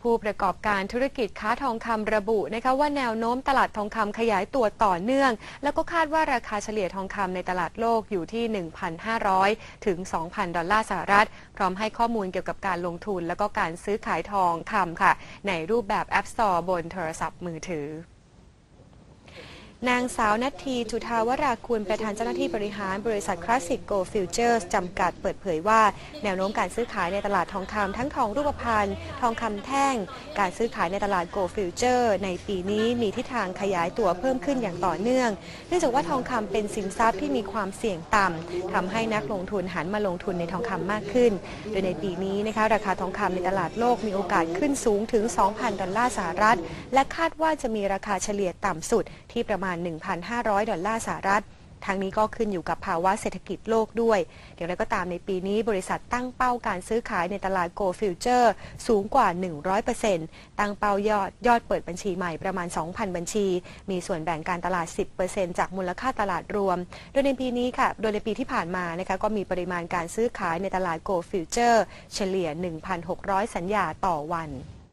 ผู้ประกอบการธุรกิจค้าทองคำระบุนะคะว่าแนวโน้มตลาดทองคำขยายตัวต่อเนื่องแล้วก็คาดว่าราคาเฉลี่ยทองคำในตลาดโลกอยู่ที่ 1,500 ถึง 2,000 ดอลลาร์สหรัฐพร้อมให้ข้อมูลเกี่ยวกับการลงทุนแล้วก็การซื้อขายทองคำค่ะในรูปแบบ App Store บนโทรศัพท์มือถือนางสาวนัทธีจุฑาวราคุณประธานเจ้าหน้าที่บริหารบริษัทคลาสสิกโกลด์ฟิวเจอร์สจำกัดเปิดเผยว่าแนวโน้มการซื้อขายในตลาดทองคำทั้งทองรูปพรรณทองคำแท่งการซื้อขายในตลาดโกลด์ฟิวเจอร์ในปีนี้มีทิศทางขยายตัวเพิ่มขึ้นอย่างต่อเนื่องเนื่องจากว่าทองคำเป็นสินทรัพย์ที่มีความเสี่ยงต่ำทำให้นักลงทุนหันมาลงทุนในทองคำมากขึ้นโดยในปีนี้นะคะราคาทองคำในตลาดโลกมีโอกาสขึ้นสูงถึง 2,000 ดอลลาร์สหรัฐและคาดว่าจะมีราคาเฉลี่ยต่ำสุดที่ประมาณ 1,500 ดอลลาร์สหรัฐทั้งนี้ก็ขึ้นอยู่กับภาวะเศรษฐกิจโลกด้วยอย่างไรก็ตามในปีนี้บริษัทตั้งเป้าการซื้อขายในตลาดโกลด์ฟิวเจอร์สูงกว่า 100% ตั้งเป้ายอดเปิดบัญชีใหม่ประมาณ 2,000 บัญชีมีส่วนแบ่งการตลาด 10% จากมูลค่าตลาดรวมโดยในปีนี้ค่ะโดยในปีที่ผ่านมานะคะก็มีปริมาณการซื้อขายในตลาดโกลด์ฟิวเจอร์เฉลี่ย 1,600 สัญญาต่อวัน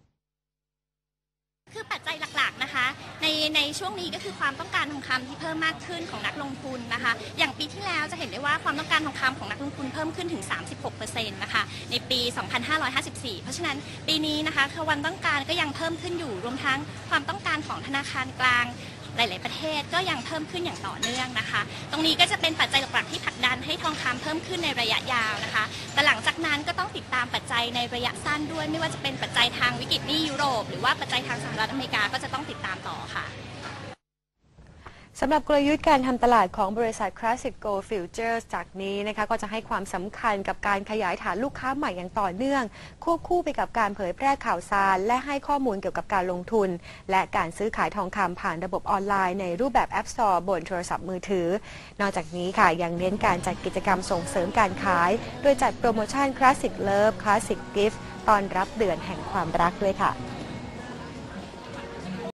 คือปัจจัยหลักๆนะคะในช่วงนี้ก็คือความต้องการทองคำที่เพิ่มมากขึ้นของนักลงทุนนะคะอย่างปีที่แล้วจะเห็นได้ว่าความต้องการทองคำของนักลงทุนเพิ่มขึ้นถึง 36% นะคะในปี 2554 เพราะฉะนั้นปีนี้นะคะความต้องการก็ยังเพิ่มขึ้นอยู่รวมทั้งความต้องการของธนาคารกลางหลายๆประเทศก็ยังเพิ่มขึ้นอย่างต่อเนื่องนะคะตรงนี้ก็จะเป็นปัจจัยหลักๆที่ผลักดันให้ทองคำเพิ่มขึ้นในระยะยาวนะคะแต่หลังจากนั้นก็ต้องติดตามปัจจัยในระยะสั้นด้วยไม่ว่าจะเป็นปัจจัยทางวิกฤตหนี้ยุโรปหรือว่าปัจจัยทางสหรัฐอเมริกาก็จะต้องติดตามต่อค่ะสำหรับกลยุทธ์การทำตลาดของบริษัท Classic Gold Futures จากนี้นะคะก็จะให้ความสำคัญกับการขยายฐานลูกค้าใหม่อย่างต่อเนื่องควบคู่ไปกับการเผยแพร่ข่าวสารและให้ข้อมูลเกี่ยวกับการลงทุนและการซื้อขายทองคำผ่านระบบออนไลน์ในรูปแบบ App Store บนโทรศัพท์มือถือนอกจากนี้ค่ะยังเน้นการจัดกิจกรรมส่งเสริมการขายโดยจัดโปรโมชั่น Classic Love Classic Gift ตอนรับเดือนแห่งความรักเลยค่ะ